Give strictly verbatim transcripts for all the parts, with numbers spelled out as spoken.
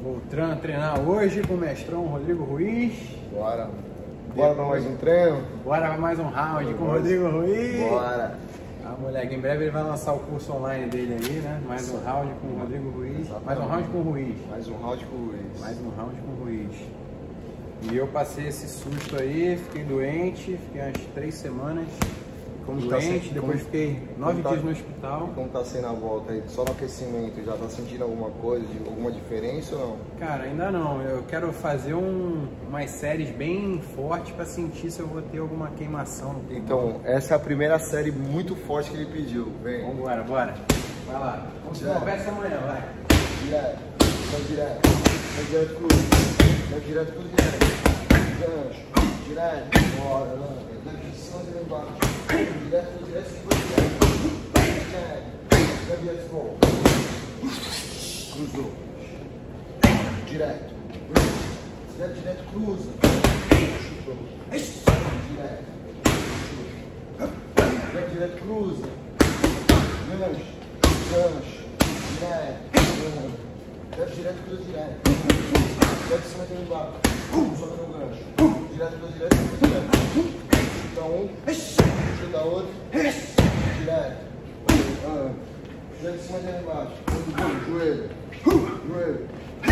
Voltando a treinar hoje com o mestrão Rodrigo Ruiz. Bora. Bora pra mais um treino? Bora pra mais um round com o Rodrigo Ruiz. Bora. Ah, moleque, em breve ele vai lançar o curso online dele aí, né? Mais um round com o Rodrigo Ruiz. Mais um round com o Ruiz. Mais um round com o Ruiz. Mais um round com o Ruiz. E eu passei esse susto aí, fiquei doente, fiquei umas três semanas como Como tá doente, sendo- depois como- fiquei nove tá- dias no hospital. Como tá sendo a volta aí? Só no aquecimento, já tá sentindo alguma coisa, de- alguma diferença ou não? Cara, ainda não. Eu quero fazer um, umas séries bem fortes pra sentir se eu vou ter alguma queimação no pulmão. Então, essa é a primeira série muito forte que ele pediu. Vem. Vambora, bora. Vai lá. Vamos Já. conversa amanhã, vai. Direto. Vai direto. Vai direto pro Vai direto pro direto. Gancho. Direto. Bora, lança. Daqui, só de lá embaixo. Direto pro direto, se for direto. Direto. Vai direto, gol. Cruzou. Direto. Direto, direto, cruza. Chutou. Direto. Direto, direto, cruza. Gancho. Gancho. Direto. Direto, direto, cruza, direto. Direto de cima, tem embaixo. Sobe no gancho. Direto, cruza, direto, cruza, direto. Chuta um. Chuta outro. Direto. Ah. Direto de cima, tem embaixo. Joelho. Joelho.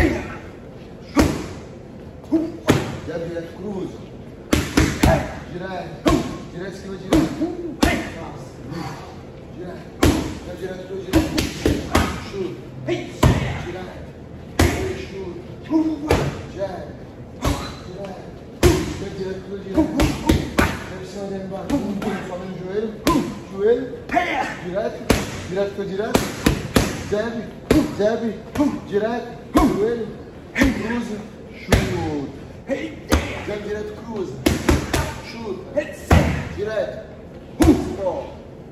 Direto, direto, cruza. Direto. Direto, esquiva, direto. Passa. Direto. Direto, direto, cruza, direto. Chuta. Direto. Chuta. Direto. Direto. Direto, direto, cruza, direto. Direto, cima, dentro, embaixo. Sobe no joelho. Joelho. Direto. Direto, cruza, direto. Zeb. Zeb. Direto. Joelho. Cruza. Chuta. Zeb, direto, cruza. Chuta. Direto. Bom.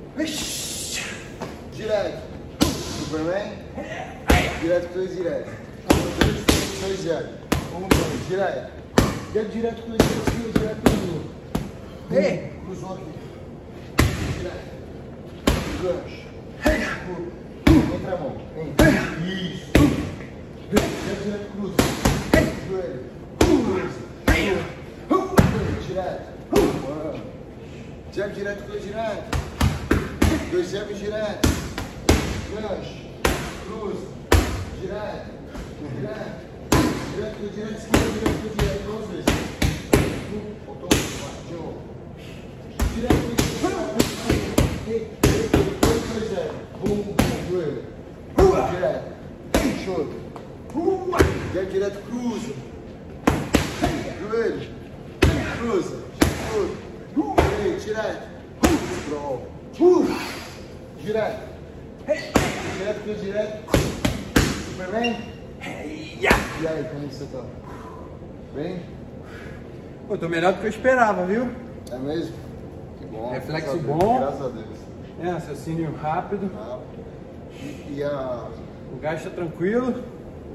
Direto. Superman. Direto, dois, direto. Um, dois, dois, zero. Um, dois, direto. Direto, direto, dois, direto, direto, cruzou. Ei. Cruzou aqui. Direto. Gancho. Entra a mão. Entra. Isso. Direto, direto, cruza. Joelho. Cruza. Direto. Jab direto, cruza direto. Dois jabs direto. Gancho. Cruza. Direto. Direto. Direto, cruza direto. Esquerda, direto, cruza direto. Duas vezes. Um. Faltou um. De novo. Direto, direto. Dois, dois, zero. Bum, bum, joelho. Direto. Chuta. Jab direto, cruza. Joelho. Cruza. Chuta. Ei, direto. Draw. Direto. Direto, cruza direto. Superman. E aí, como você tá? Bem? Pô, tô melhor do que eu esperava, viu? É mesmo? Que bom. Reflexo graças a Deus, bom. Graças a Deus. É, raciocínio rápido. Ah, E, e a, O gás tá tranquilo.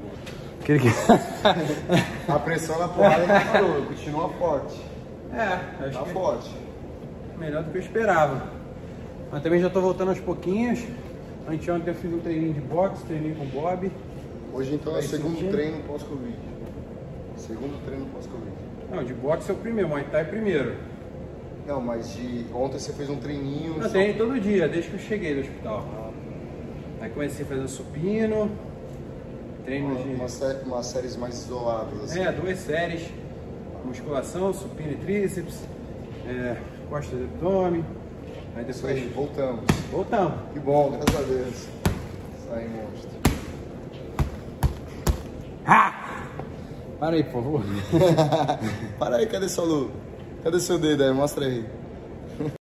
a pressão na porrada não parou, continua forte. É, acho Tá que forte. melhor do que eu esperava. Mas também já tô voltando aos pouquinhos. Anteontem eu fiz um treininho de boxe, treinei com o Bob. Hoje então é o Vai segundo sentindo? treino pós-Covid. Segundo treino pós-Covid. Não, de boxe é o primeiro, Muay Thai é primeiro. Não, mas de ontem você fez um treininho. Eu só- treino todo dia, desde que eu cheguei do hospital. Aí comecei a fazer supino, treino Uma, de... uma, sé- umas séries mais isoladas assim. É, duas séries. Musculação, supino e tríceps, é, costas do abdômen. Aí Isso aí, depois voltamos. voltamos. Que bom, graças a Deus. Isso aí, monstro. Para aí, por favor. Para aí, cadê seu Lu? Cadê seu dedo aí? Mostra aí.